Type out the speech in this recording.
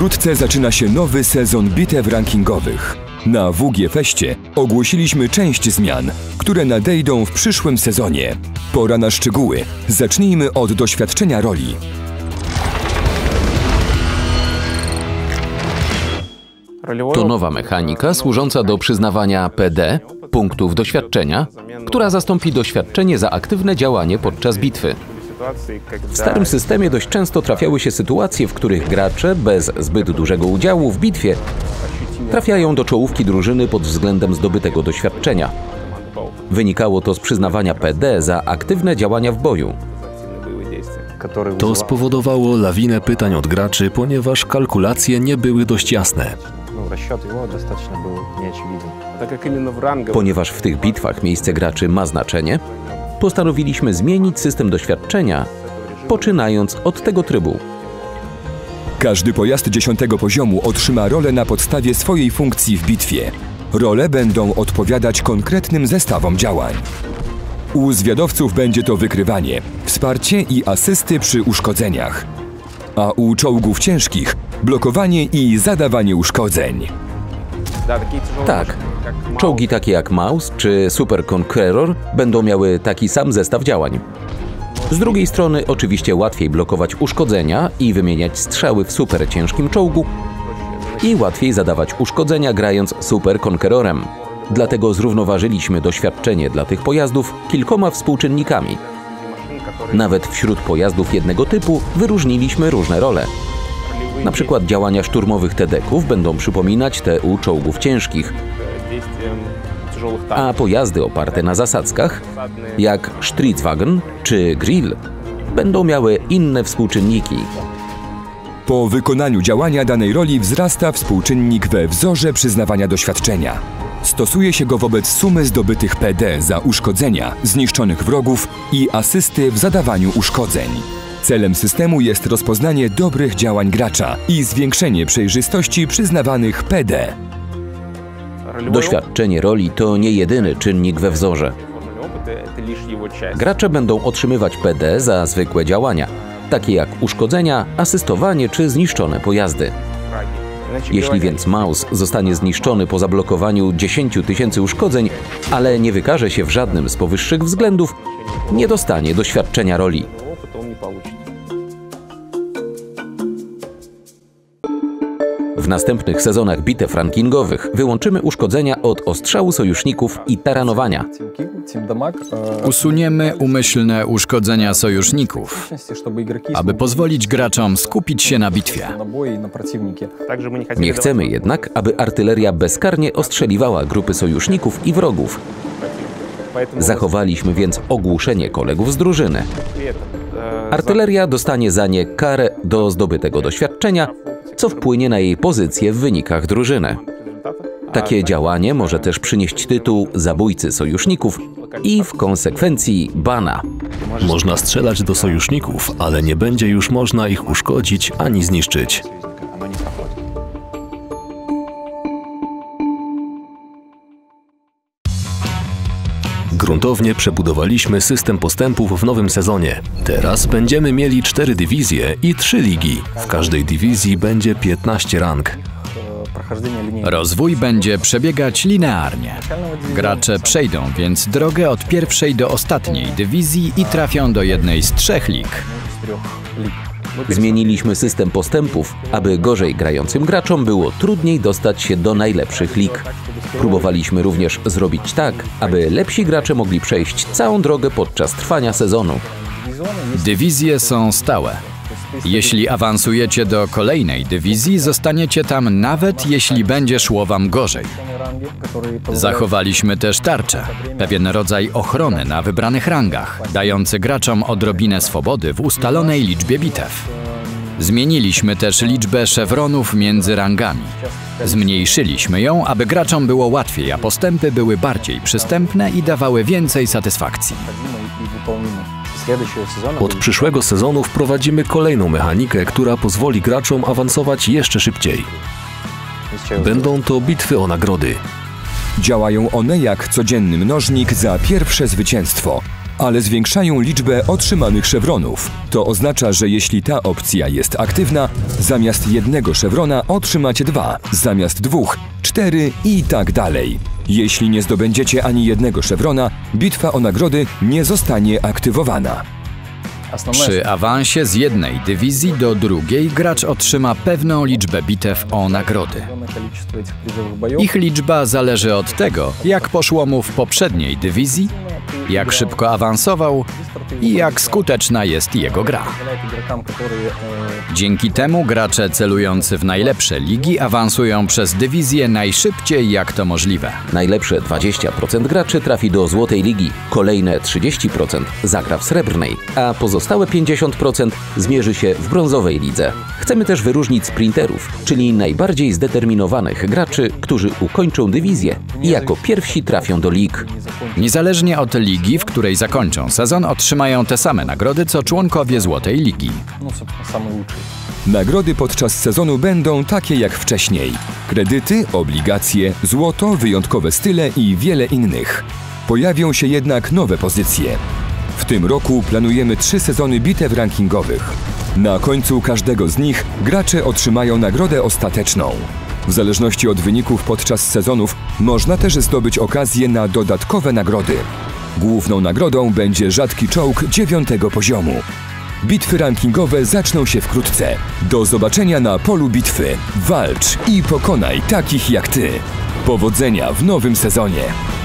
Wkrótce zaczyna się nowy sezon bitew rankingowych. Na WG Feście ogłosiliśmy część zmian, które nadejdą w przyszłym sezonie. Pora na szczegóły. Zacznijmy od doświadczenia roli. To nowa mechanika służąca do przyznawania PD, punktów doświadczenia, która zastąpi doświadczenie za aktywne działanie podczas bitwy. W starym systemie dość często trafiały się sytuacje, w których gracze bez zbyt dużego udziału w bitwie trafiają do czołówki drużyny pod względem zdobytego doświadczenia. Wynikało to z przyznawania PD za aktywne działania w boju. To spowodowało lawinę pytań od graczy, ponieważ kalkulacje nie były dość jasne. Ponieważ w tych bitwach miejsce graczy ma znaczenie, postanowiliśmy zmienić system doświadczenia, poczynając od tego trybu. Każdy pojazd 10. poziomu otrzyma rolę na podstawie swojej funkcji w bitwie. Role będą odpowiadać konkretnym zestawom działań. U zwiadowców będzie to wykrywanie, wsparcie i asysty przy uszkodzeniach. A u czołgów ciężkich blokowanie i zadawanie uszkodzeń. Tak, czołgi takie jak Maus czy Super Conqueror będą miały taki sam zestaw działań. Z drugiej strony oczywiście łatwiej blokować uszkodzenia i wymieniać strzały w super ciężkim czołgu i łatwiej zadawać uszkodzenia grając Super Conquerorem. Dlatego zrównoważyliśmy doświadczenie dla tych pojazdów kilkoma współczynnikami. Nawet wśród pojazdów jednego typu wyróżniliśmy różne role. Na przykład działania szturmowych TD-ków będą przypominać te u czołgów ciężkich, a pojazdy oparte na zasadzkach, jak Stridswagen czy Grill, będą miały inne współczynniki. Po wykonaniu działania danej roli wzrasta współczynnik we wzorze przyznawania doświadczenia. Stosuje się go wobec sumy zdobytych PD za uszkodzenia, zniszczonych wrogów i asysty w zadawaniu uszkodzeń. Celem systemu jest rozpoznanie dobrych działań gracza i zwiększenie przejrzystości przyznawanych PD. Doświadczenie roli to nie jedyny czynnik we wzorze. Gracze będą otrzymywać PD za zwykłe działania, takie jak uszkodzenia, asystowanie czy zniszczone pojazdy. Jeśli więc Maus zostanie zniszczony po zablokowaniu 10 000 uszkodzeń, ale nie wykaże się w żadnym z powyższych względów, nie dostanie doświadczenia roli. W następnych sezonach bitew rankingowych wyłączymy uszkodzenia od ostrzału sojuszników i taranowania. Usuniemy umyślne uszkodzenia sojuszników, aby pozwolić graczom skupić się na bitwie. Nie chcemy jednak, aby artyleria bezkarnie ostrzeliwała grupy sojuszników i wrogów. Zachowaliśmy więc ogłuszenie kolegów z drużyny. Artyleria dostanie za nie karę do zdobytego doświadczenia, co wpłynie na jej pozycję w wynikach drużyny. Takie działanie może też przynieść tytuł zabójcy sojuszników i w konsekwencji bana. Można strzelać do sojuszników, ale nie będzie już można ich uszkodzić ani zniszczyć. Gruntownie przebudowaliśmy system postępów w nowym sezonie. Teraz będziemy mieli 4 dywizje i 3 ligi. W każdej dywizji będzie 15 rang. Rozwój będzie przebiegać linearnie. Gracze przejdą więc drogę od pierwszej do ostatniej dywizji i trafią do jednej z 3 lig. Zmieniliśmy system postępów, aby gorzej grającym graczom było trudniej dostać się do najlepszych lig. Próbowaliśmy również zrobić tak, aby lepsi gracze mogli przejść całą drogę podczas trwania sezonu. Dywizje są stałe. Jeśli awansujecie do kolejnej dywizji, zostaniecie tam nawet jeśli będzie szło wam gorzej. Zachowaliśmy też tarczę, pewien rodzaj ochrony na wybranych rangach, dający graczom odrobinę swobody w ustalonej liczbie bitew. Zmieniliśmy też liczbę szewronów między rangami. Zmniejszyliśmy ją, aby graczom było łatwiej, a postępy były bardziej przystępne i dawały więcej satysfakcji. Od przyszłego sezonu wprowadzimy kolejną mechanikę, która pozwoli graczom awansować jeszcze szybciej. Będą to bitwy o nagrody. Działają one jak codzienny mnożnik za pierwsze zwycięstwo, ale zwiększają liczbę otrzymanych szewronów. To oznacza, że jeśli ta opcja jest aktywna, zamiast jednego szewrona otrzymacie 2, zamiast 2 – 4 i tak dalej. Jeśli nie zdobędziecie ani jednego szewrona, bitwa o nagrody nie zostanie aktywowana. Przy awansie z jednej dywizji do drugiej gracz otrzyma pewną liczbę bitew o nagrody. Ich liczba zależy od tego, jak poszło mu w poprzedniej dywizji, jak szybko awansował i jak skuteczna jest jego gra. Dzięki temu gracze celujący w najlepsze ligi awansują przez dywizję najszybciej jak to możliwe. Najlepsze 20% graczy trafi do Złotej Ligi, kolejne 30% zagra w Srebrnej, a pozostałe 50% zmierzy się w Brązowej Lidze. Chcemy też wyróżnić sprinterów, czyli najbardziej zdeterminowanych graczy, którzy ukończą dywizję i jako pierwsi trafią do lig. Niezależnie od ligi, w której zakończą sezon, otrzymają te same nagrody co członkowie Złotej Ligi. Nagrody podczas sezonu będą takie jak wcześniej. Kredyty, obligacje, złoto, wyjątkowe style i wiele innych. Pojawią się jednak nowe pozycje. W tym roku planujemy 3 sezony bitew rankingowych. Na końcu każdego z nich gracze otrzymają nagrodę ostateczną. W zależności od wyników podczas sezonów można też zdobyć okazję na dodatkowe nagrody. Główną nagrodą będzie rzadki czołg 9. poziomu. Bitwy rankingowe zaczną się wkrótce. Do zobaczenia na polu bitwy. Walcz i pokonaj takich jak ty. Powodzenia w nowym sezonie!